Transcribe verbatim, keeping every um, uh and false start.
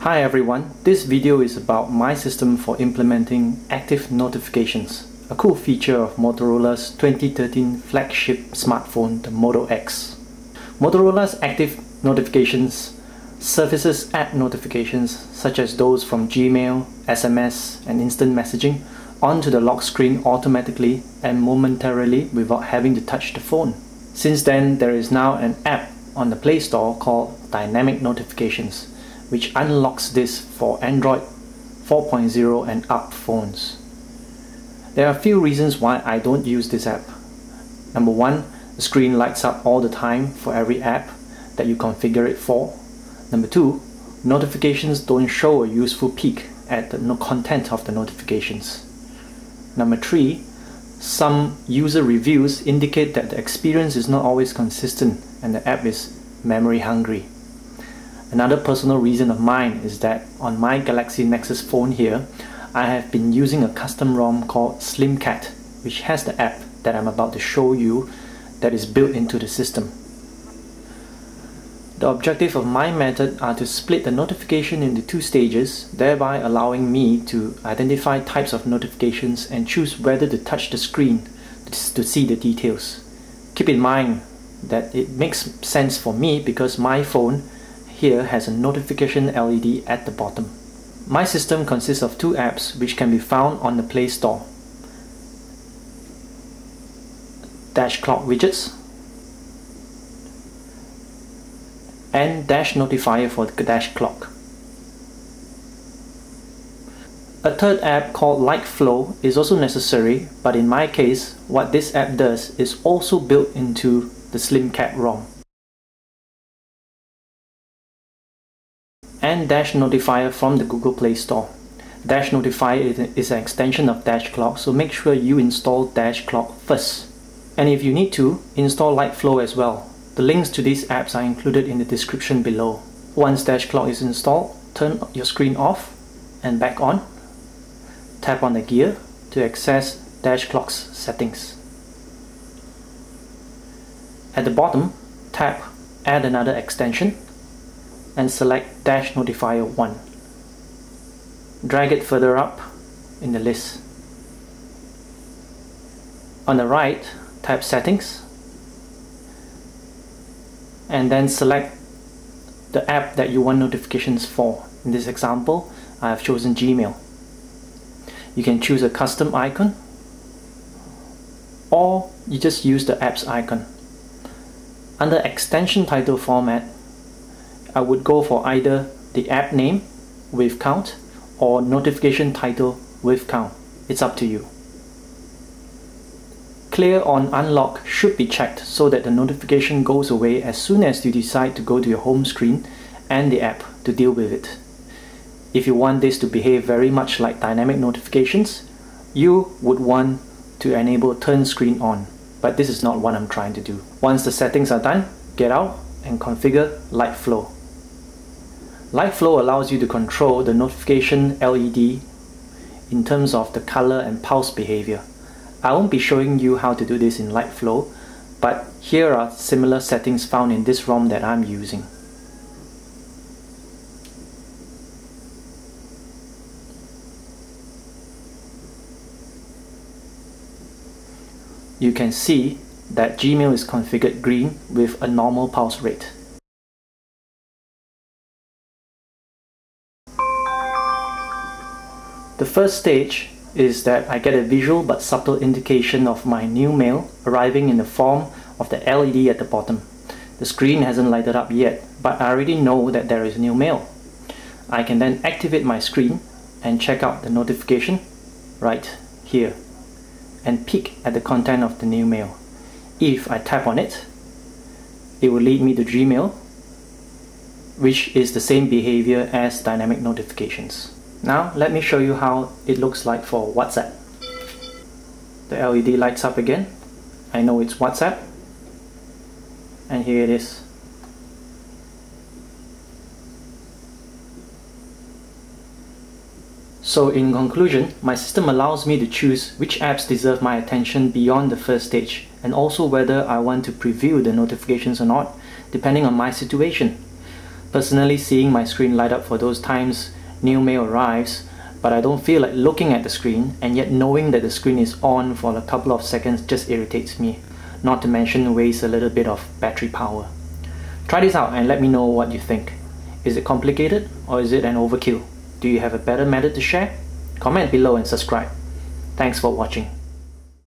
Hi everyone, this video is about my system for implementing active notifications, a cool feature of Motorola's twenty thirteen flagship smartphone, the Moto X. Motorola's active notifications surfaces app notifications such as those from Gmail, S M S and instant messaging onto the lock screen automatically and momentarily without having to touch the phone. Since then, there is now an app on the Play Store called Dynamic Notifications, which unlocks this for Android four point oh and up phones. There are a few reasons why I don't use this app. Number one, the screen lights up all the time for every app that you configure it for. Number two, notifications don't show a useful peek at the content of the notifications. Number three, some user reviews indicate that the experience is not always consistent and the app is memory hungry. Another personal reason of mine is that on my Galaxy Nexus phone here, I have been using a custom ROM called SlimCat, which has the app that I'm about to show you that is built into the system. The objective of my method are to split the notification into two stages, thereby allowing me to identify types of notifications and choose whether to touch the screen to see the details. Keep in mind that it makes sense for me because my phone here has a notification L E D at the bottom. My system consists of two apps which can be found on the Play Store. Dash Clock widgets and DashNotifier for the Dash Clock. A third app called Lightflow is also necessary, but in my case, what this app does is also built into the SlimCat ROM. And DashNotifier from the Google Play Store. DashNotifier is an extension of Dash Clock, so make sure you install Dash Clock first. And if you need to, install Lightflow as well. The links to these apps are included in the description below. Once Dash Clock is installed, turn your screen off and back on. Tap on the gear to access Dash Clock's settings. At the bottom, tap Add another extension and select DashNotifier one. Drag it further up in the list. On the right, tap Settings and then select the app that you want notifications for. In this example, I have chosen Gmail. You can choose a custom icon or you just use the app's icon. Under extension title format, I would go for either the app name with count or notification title with count. It's up to you. Clear on unlock should be checked so that the notification goes away as soon as you decide to go to your home screen and the app to deal with it. If you want this to behave very much like dynamic notifications, you would want to enable turn screen on, but this is not what I'm trying to do. Once the settings are done, get out and configure Lightflow. Lightflow allows you to control the notification L E D in terms of the color and pulse behavior. I won't be showing you how to do this in Lightflow, but here are similar settings found in this ROM that I'm using. You can see that Gmail is configured green with a normal pulse rate. The first stage is that I get a visual but subtle indication of my new mail arriving in the form of the L E D at the bottom. The screen hasn't lighted up yet, but I already know that there is new mail. I can then activate my screen and check out the notification right here and peek at the content of the new mail. If I tap on it, it will lead me to Gmail, which is the same behavior as dynamic notifications. Now let me show you how it looks like for WhatsApp. The L E D lights up again. I know it's WhatsApp. And here it is. So in conclusion, my system allows me to choose which apps deserve my attention beyond the first stage, and also whether I want to preview the notifications or not, depending on my situation. Personally, seeing my screen light up for those times new mail arrives, but I don't feel like looking at the screen, and yet knowing that the screen is on for a couple of seconds just irritates me, not to mention wastes a little bit of battery power. Try this out and let me know what you think. Is it complicated or is it an overkill? Do you have a better method to share? Comment below and subscribe. Thanks for watching.